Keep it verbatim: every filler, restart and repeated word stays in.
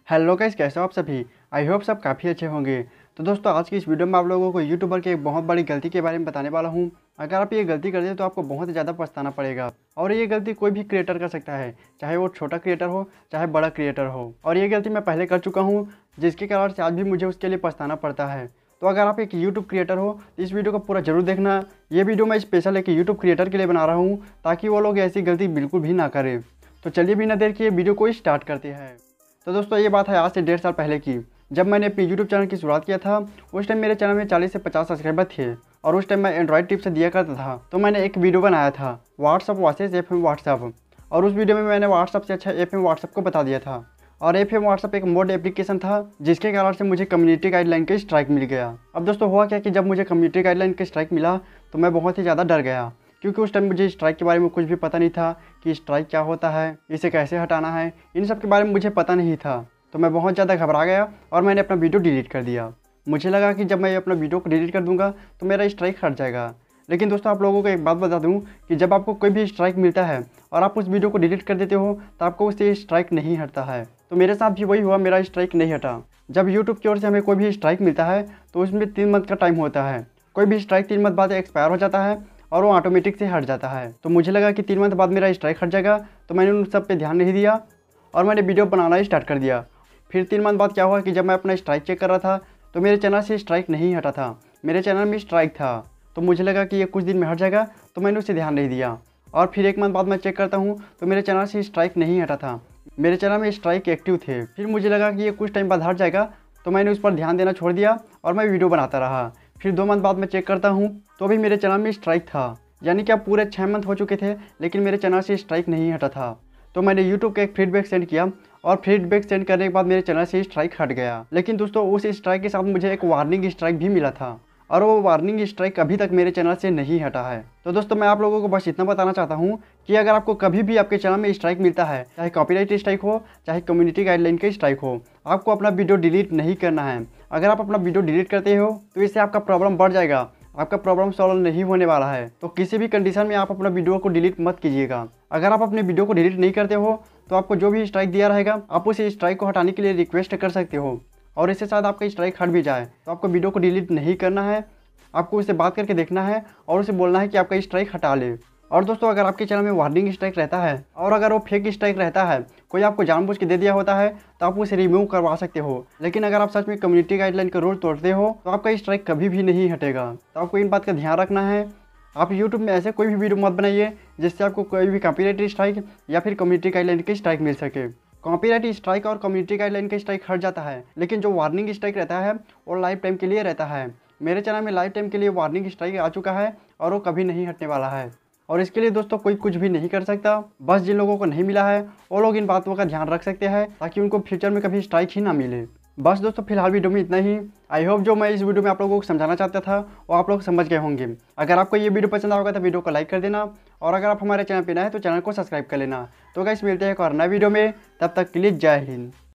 Hello guys, कैसे हो आप सभी। आई होप सब काफ़ी अच्छे होंगे। तो दोस्तों, आज की इस वीडियो में आप लोगों को यूट्यूबर की एक बहुत बड़ी गलती के बारे में बताने वाला हूं। अगर आप ये गलती करते हैं तो आपको बहुत ज़्यादा पछताना पड़ेगा। और ये गलती कोई भी क्रिएटर कर सकता है, चाहे वो छोटा क्रिएटर हो चाहे बड़ा क्रिएटर हो। और ये गलती मैं पहले कर चुका हूँ, जिसके कारण से आज भी मुझे उसके लिए पछताना पड़ता है। तो अगर आप एक यूट्यूब क्रिएटर हो तो इस वीडियो को पूरा जरूर देखना। ये वीडियो मैं स्पेशल एक यूट्यूब क्रिएटर के लिए बना रहा हूँ, ताकि वो लोग ऐसी गलती बिल्कुल भी ना करें। तो चलिए बिना देर किए वीडियो को स्टार्ट करते हैं। तो दोस्तों, ये बात है आज से डेढ़ साल पहले की, जब मैंने अपनी यूट्यूब चैनल की शुरुआत किया था। उस टाइम मेरे चैनल में चालीस से पचास सब्सक्राइबर थे और उस टाइम मैं एंड्रॉइड टिप से दिया करता था। तो मैंने एक वीडियो बनाया था WhatsApp versus F M WhatsApp, और उस वीडियो में मैंने व्हाट्सअप से अच्छा एफ एम व्हाट्सअप को बता दिया था। और एफ एम व्हाट्सअप एक मोड एप्लीकेशन था, जिसके कारण से मुझे कम्युनिटी गाइडलाइन के स्ट्राइक मिल गया। अब दोस्तों, हुआ क्या कि जब मुझे कम्युनिटी गाइडलाइन के स्ट्राइक मिला तो मैं बहुत ही ज़्यादा डर गया, क्योंकि उस टाइम मुझे स्ट्राइक के बारे में कुछ भी पता नहीं था कि स्ट्राइक क्या होता है, इसे कैसे हटाना है, इन सब के बारे में मुझे पता नहीं था। तो मैं बहुत ज़्यादा घबरा गया और मैंने अपना वीडियो डिलीट कर दिया। मुझे लगा कि जब मैं अपना वीडियो को डिलीट कर दूंगा तो मेरा स्ट्राइक हट जाएगा। लेकिन दोस्तों, आप लोगों को एक बात बता दूं कि जब आपको कोई भी स्ट्राइक मिलता है और आप उस वीडियो को डिलीट कर देते हो तो आपको उससे स्ट्राइक नहीं हटता है। तो मेरे साथ भी वही हुआ, मेरा स्ट्राइक नहीं हटा। जब यूट्यूब की ओर से हमें कोई भी स्ट्राइक मिलता है तो उसमें तीन मंथ का टाइम होता है। कोई भी स्ट्राइक तीन मंथ बाद एक्सपायर हो जाता है और वो ऑटोमेटिक से हट जाता है। तो मुझे लगा कि तीन मंथ बाद मेरा स्ट्राइक हट जाएगा, तो मैंने उन सब पे ध्यान नहीं दिया और मैंने वीडियो बनाना स्टार्ट कर दिया। फिर तीन मंथ बाद क्या हुआ कि जब मैं अपना स्ट्राइक चेक कर रहा था तो मेरे चैनल से स्ट्राइक नहीं हटा था, मेरे चैनल में स्ट्राइक था। तो मुझे लगा कि ये कुछ दिन में हट जाएगा, तो मैंने उसे ध्यान नहीं दिया। और फिर एक मंथ बाद मैं चेक करता हूँ तो मेरे चैनल से स्ट्राइक नहीं हटा था, मेरे चैनल में स्ट्राइक एक्टिव थे। फिर मुझे लगा कि ये कुछ टाइम बाद हट जाएगा, तो मैंने उस पर ध्यान देना छोड़ दिया और मैं वीडियो बनाता रहा। फिर दो मंथ बाद मैं चेक करता हूँ तो अभी मेरे चैनल में स्ट्राइक था, यानी कि अब पूरे छः मंथ हो चुके थे लेकिन मेरे चैनल से स्ट्राइक नहीं हटा था। तो मैंने यूट्यूब को एक फीडबैक सेंड किया और फीडबैक सेंड करने के बाद मेरे चैनल से स्ट्राइक हट गया। लेकिन दोस्तों, उस स्ट्राइक के साथ मुझे एक वार्निंग स्ट्राइक भी मिला था और वो वार्निंग स्ट्राइक अभी तक मेरे चैनल से नहीं हटा है। तो दोस्तों, मैं आप लोगों को बस इतना बताना चाहता हूँ कि अगर आपको कभी भी आपके चैनल में स्ट्राइक मिलता है, चाहे कॉपीराइट स्ट्राइक हो चाहे कम्युनिटी गाइडलाइन का स्ट्राइक हो, आपको अपना वीडियो डिलीट नहीं करना है। अगर आप अपना वीडियो डिलीट करते हो तो इससे आपका प्रॉब्लम बढ़ जाएगा, आपका प्रॉब्लम सॉल्व नहीं होने वाला है। तो किसी भी कंडीशन में आप अपना वीडियो को डिलीट मत कीजिएगा। अगर आप अपने वीडियो को डिलीट नहीं करते हो तो आपको जो भी स्ट्राइक दिया रहेगा आप उस स्ट्राइक को हटाने के लिए रिक्वेस्ट कर सकते हो, और इससे शायद आपका स्ट्राइक हट भी जाए। तो आपको वीडियो को डिलीट नहीं करना है, आपको उससे बात करके देखना है और उसे बोलना है कि आपका स्ट्राइक हटा ले। और दोस्तों, अगर आपके चैनल में वार्निंग स्ट्राइक रहता है और अगर वो फेक स्ट्राइक रहता है, कोई आपको जानबूझ के दे दिया होता है, तो आप उसे रिमूव करवा सकते हो। लेकिन अगर आप सच में कम्युनिटी गाइडलाइन का रूल तोड़ते हो तो आपका स्ट्राइक कभी भी नहीं हटेगा। तो आपको इन बात का ध्यान रखना है। आप यूट्यूब में ऐसे कोई भी वीडियो मत बनाइए जिससे आपको कोई भी कॉपीराइट स्ट्राइक या फिर कम्युनिटी गाइडलाइन की स्ट्राइक मिल सके। कॉपीराइट स्ट्राइक और कम्युनिटी गाइडलाइन का स्ट्राइक हट जाता है, लेकिन जो वार्निंग स्ट्राइक रहता है वो लाइफ टाइम के लिए रहता है। मेरे चैनल में लाइफ टाइम के लिए वार्निंग स्ट्राइक आ चुका है और वो कभी नहीं हटने वाला है। और इसके लिए दोस्तों कोई कुछ भी नहीं कर सकता। बस जिन लोगों को नहीं मिला है वो लोग इन बातों का ध्यान रख सकते हैं, ताकि उनको फ्यूचर में कभी स्ट्राइक ही ना मिले। बस दोस्तों, फिलहाल वीडियो में इतना ही। आई होप जो मैं इस वीडियो में आप लोगों को समझाना चाहता था वो आप लोग समझ गए होंगे। अगर आपको ये वीडियो पसंद आएगा तो वीडियो को लाइक कर देना, और अगर आप हमारे चैनल पर नए हैं तो चैनल को सब्सक्राइब कर लेना। तो गाइस, मिलते हैं एक और नए वीडियो में, तब तक के लिए जय हिंद।